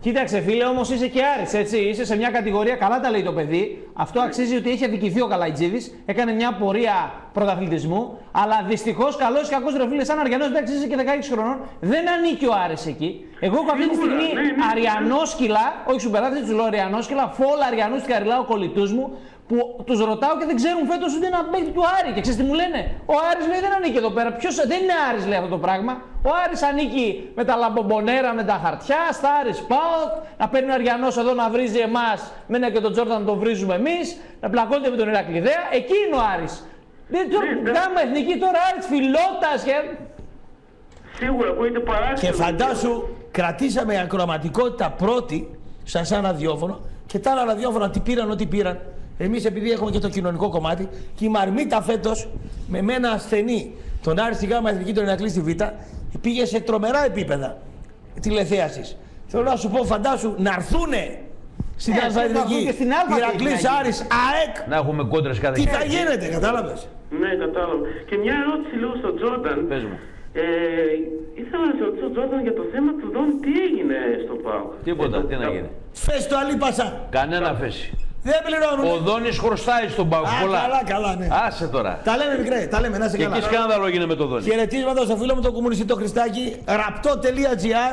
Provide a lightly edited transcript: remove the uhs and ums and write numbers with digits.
Κοίταξε, φίλε, όμως είσαι και Άρης, έτσι. Είσαι σε μια κατηγορία, καλά τα λέει το παιδί. Αυτό αξίζει ότι έχει αδικηθεί ο Καλαϊτζίδης. Έκανε μια πορεία πρωταθλητισμού. Αλλά δυστυχώς, καλός ή κακός, ρε φίλε, σαν Αριανός, εντάξει, είσαι και 16 χρονών, δεν ανήκει ο Άρης εκεί. Εγώ έχω αυτή τη στιγμή αριανόσκυλα, όχι σου περάσει, του λέω αριανόσκυλα, φόλα αριανούς και καριλάω κολλητούς μου, που τους ρωτάω και δεν ξέρουν φέτος ούτε ένα παίκτη του Άρη. Και ξέρεις τι μου λένε? Ο Άρης λέει δεν ανήκει εδώ πέρα. Ποιος δεν είναι Άρης, λέει αυτό το πράγμα. Ο Άρης ανήκει με τα λαμπομπονέρα, με τα χαρτιά, στα Άρης ΠΑΟΚ, να παίρνει ο Αριανός εδώ να βρίζει εμάς, μένα και τον Τζόρνταν να τον βρίζουμε εμείς, να πλακώνεται με τον Ηρακλειδέα. Εκεί είναι ο Άρης. Δεν κάνουμε εθνική τώρα, Άρης Φιλότας και. Σίγουρα ακούγεται παράξενο. Και φαντάσου, κρατήσαμε ακροματικότητα πρώτη, σαν ραδιόφωνο, και τα άλλα ραδιόφωνα τι πήραν, ό,τι πήραν. Εμείς επειδή έχουμε και το κοινωνικό κομμάτι, και η Μαρμίτα φέτος με μένα ασθενή, τον Άρη στη Γάμα Εθνική, τον Ηρακλή στη Β, πήγε σε τρομερά επίπεδα τηλεθέασης. Θέλω να σου πω, φαντάσου να έρθουνε στην Αλφα Εθνική, Ηρακλής, Άρης, ΑΕΚ. Να έχουμε κόντρες κάθε τι θα γίνεται, κατάλαβες? Ναι, κατάλαβα. Και μια ερώτηση λίγο στον Τζόρνταν. Πες μου. Ήθελα να σε ρωτήσω, Τζόρνταν, για το θέμα του Δόν, τι έγινε στο ΠΑΟΚ? Τίποτα, τι να γίνει. Φες το αλίπασα. Κανένα φέση. Δεν πληρώνουν. Ο Δόνης χρωστάει στον ΠΑΟΚ πολλά. Καλά, ναι. Άσε τώρα. Τα λέμε μικρέ, τα λέμε, να είσαι Και καλά. εκεί σκάνδαλο έγινε με τον Δόνη. Χαιρετίσματα στο φίλο μου τον κομμουνιστή το Χριστάκη, ραπτό.gr.